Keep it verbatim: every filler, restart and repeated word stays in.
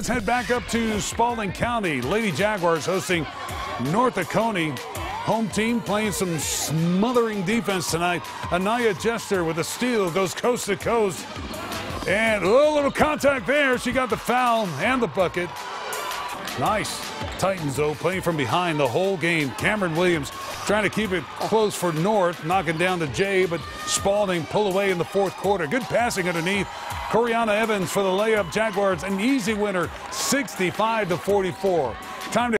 Let's head back up to Spalding County. Lady Jaguars hosting North Oconee. Home team playing some smothering defense tonight. Anaya Jester with a steal, goes coast to coast. And oh, a little contact there. She got the foul and the bucket. Nice. Titans, though, playing from behind the whole game. Cameron Williams trying to keep it close for North, knocking down the J, but Spalding pull away in the fourth quarter. Good passing underneath. Coriana Evans for the layup. Jaguars, an easy winner, sixty-five to forty-four. Time to